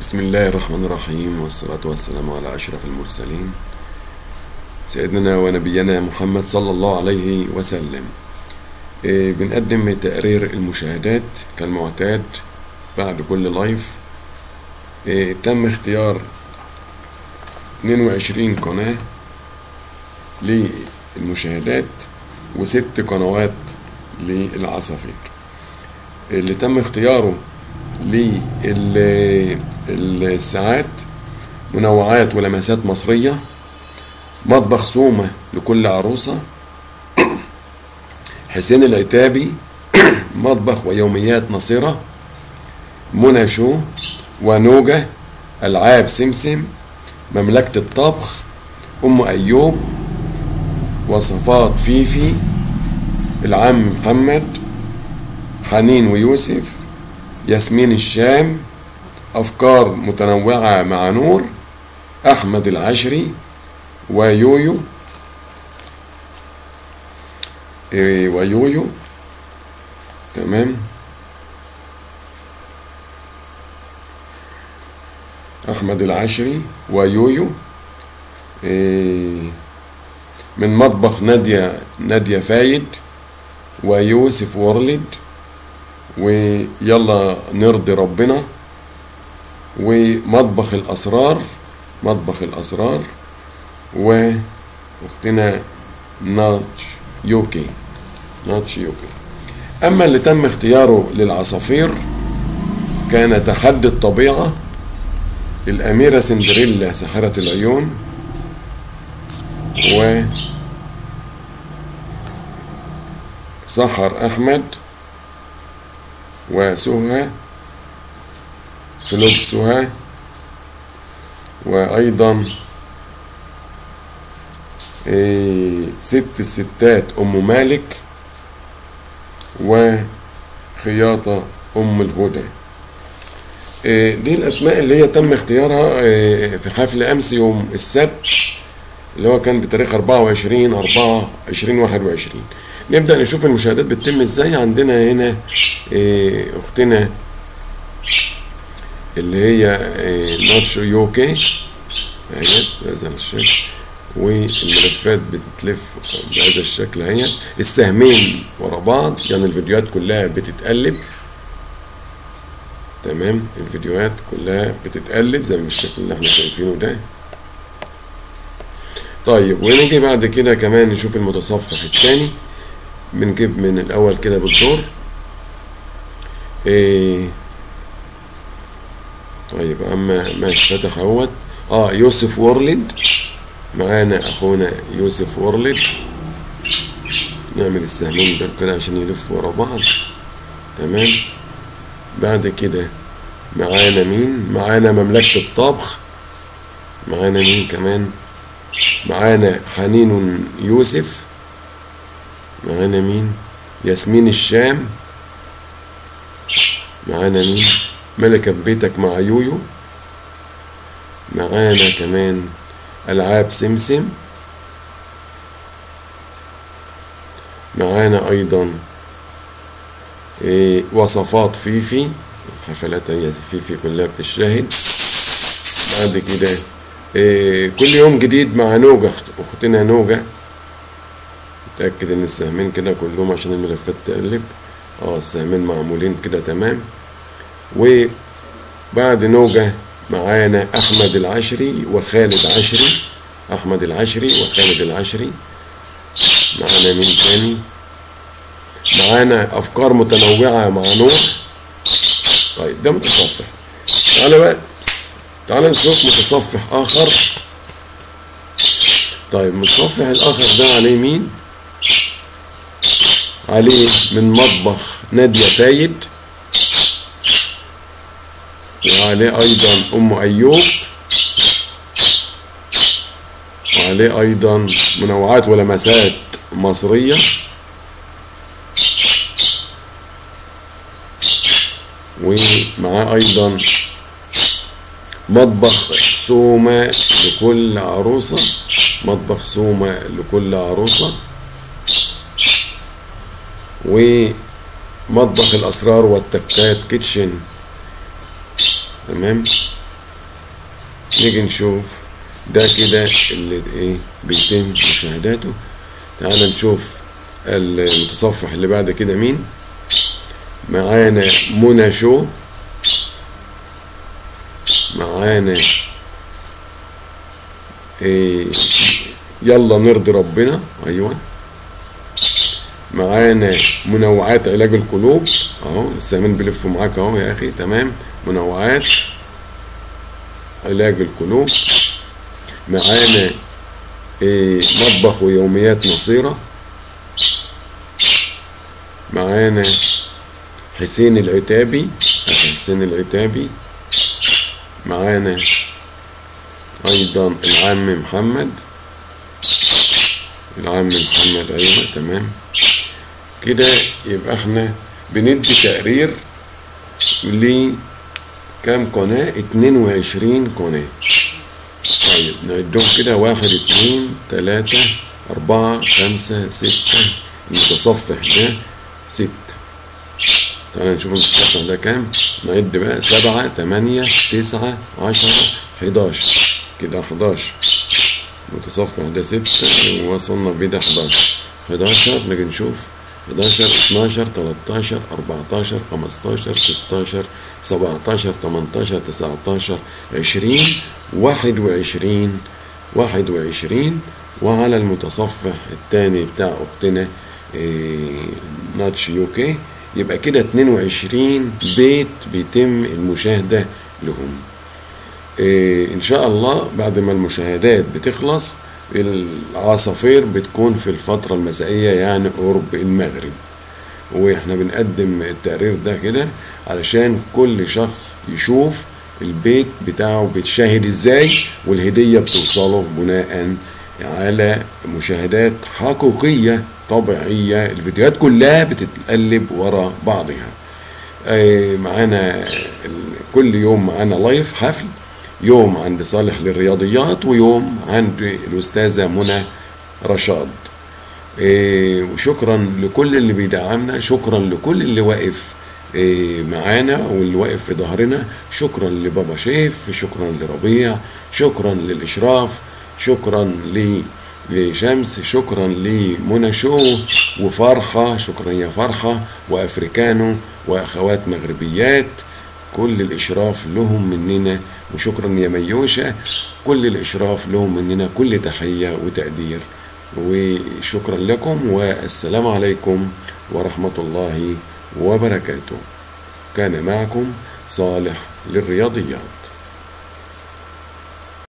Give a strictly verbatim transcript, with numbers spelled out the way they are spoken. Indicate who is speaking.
Speaker 1: بسم الله الرحمن الرحيم، والصلاة والسلام على أشرف المرسلين سيدنا ونبينا محمد صلى الله عليه وسلم. إيه بنقدم تقرير المشاهدات كالمعتاد بعد كل لايف. إيه تم اختيار اتنين وعشرين قناة للمشاهدات وست قنوات للعصافير. اللي تم اختياره للساعات منوعات ولمسات مصرية، مطبخ سومة لكل عروسة، حسين العتابي مطبخ ويوميات نصيرة، منى شو ونوجة، ألعاب سمسم، مملكة الطبخ، أم أيوب، وصفات فيفي، العم محمد، حنين ويوسف، ياسمين الشام، أفكار متنوعة مع نور، أحمد العشري، ويويو إيه ويويو تمام. أحمد العشري ويويو إيه من مطبخ نادية نادية فايد ويوسف وورلد، ويلا نرضي ربنا، ومطبخ الأسرار مطبخ الأسرار وأختنا ناتش يوكي ناتش يوكي. أما اللي تم اختياره للعصافير كان تحدي الطبيعة، الأميرة سندريلا ساحرة العيون، وسحر أحمد، وسهى فلوب سهى، وأيضا إيه ست الستات أم مالك، وخياطة أم الهدى. إيه دي الأسماء اللي هي تم اختيارها إيه في حفل أمس يوم السبت اللي هو كان بتاريخ أربعة وعشرين أربعة عشرين واحد وعشرين. نبدأ نشوف المشاهدات بتتم ازاي. عندنا هنا إيه اختنا اللي هي إيه ناتش يوكي اهي بهذا الشكل، والملفات بتلف بهذا الشكل اهي، السهمين ورا بعض، يعني الفيديوهات كلها بتتقلب تمام. الفيديوهات كلها بتتقلب زي الشكل اللي احنا شايفينه ده. طيب ونيجي بعد كده كمان نشوف المتصفح الثاني. بنجيب من الاول كده بالدور. ايه طيب اما ماشي فتح اهوت. اه يوسف وورلد معانا، اخونا يوسف وورلد. نعمل السهمين دول كده عشان يلفوا ورا بعض تمام. بعد كده معانا مين؟ معانا مملكة الطبخ. معانا مين كمان؟ معانا حنين يوسف. معانا مين؟ ياسمين الشام. معانا مين؟ ملكة بيتك مع يويو. معانا كمان ألعاب سمسم. معانا أيضا إيه وصفات فيفي، حفلات هي فيفي كلها بتشاهد. بعد كده إيه كل يوم جديد مع نوجة، أختنا نوجة. متأكد إن السهمين كده كلهم عشان الملفات تقلب. اه السهمين معمولين كده تمام. وبعد نوجة معانا أحمد العشري وخالد عشري. أحمد العشري وخالد العشري. معانا مين تاني؟ معانا أفكار متنوعة مع نور. طيب ده متصفح. تعالى بقى تعالى نشوف متصفح آخر. طيب المتصفح الآخر ده عليه مين؟ عليه من مطبخ نادية فايد، وعليه أيضا أم أيوب، وعليه أيضا منوعات ولمسات مصرية، ومعاه أيضا مطبخ سومة لكل عروسة. مطبخ سومة لكل عروسة، ومطبخ الأسرار والتكات كيتشن تمام. نيجي نشوف ده كده اللي ايه بيتم مشاهداته. تعال نشوف المتصفح اللي بعد كده مين معانا. منى شو، معانا إيه يلا نرضي ربنا، ايوه. معانا منوعات علاج القلوب اهو، السامين بيلفوا معاك اهو يا اخي، تمام. منوعات علاج القلوب. معانا إيه مطبخ ويوميات نصيرة. معانا حسين العتابي، حسين العتابي. معانا ايضا العم محمد، العم محمد ايوه تمام كده. يبقى احنا بندي تقرير لكام قناة؟ اتنين وعشرين قناة. طيب نعدهم كده، واحد اتنين تلاتة اربعة خمسة ستة. المتصفح ده ست. تعالى نشوف المتصفح ده كام. نعد بقى، سبعة تمانية تسعة عشرة حداشر كده، حداشر. المتصفح ده ستة ووصلنا بده حداشر. حداشر نيجي نشوف، حداشر اتناشر تلاتاشر اربعتاشر خمستاشر ستاشر سبعتاشر تمنتاشر تسعتاشر عشرين واحد وعشرين واحد وعشرين. وعلى المتصفح التاني بتاع اختنا إيه ناتش يوكي، يبقى كده اتنين وعشرين بيت بيتم المشاهدة لهم. إيه ان شاء الله بعد ما المشاهدات بتخلص، العصافير بتكون في الفترة المسائية يعني قرب المغرب، واحنا بنقدم التقرير ده كده علشان كل شخص يشوف البيت بتاعه بيتشاهد ازاي، والهدية بتوصله بناء على مشاهدات حقيقية طبيعية. الفيديوهات كلها بتتقلب ورا بعضها. معانا كل يوم معانا لايف حفل، يوم عند صالح للرياضيات ويوم عند الأستاذة منى رشاد. إيه وشكرا لكل اللي بيدعمنا، شكرا لكل اللي واقف إيه معانا واللي واقف في ظهرنا. شكرا لبابا شيف، شكرا لربيع، شكرا للإشراف، شكرا لشمس، شكرا لمنى شو وفرحة، شكرا يا فرحة وأفريكانو وأخوات مغربيات. كل الإشراف لهم مننا، وشكرا يا ميوشة، كل الإشراف لهم مننا، كل تحية وتقدير وشكرا لكم، والسلام عليكم ورحمة الله وبركاته. كان معكم صالح للرياضيات.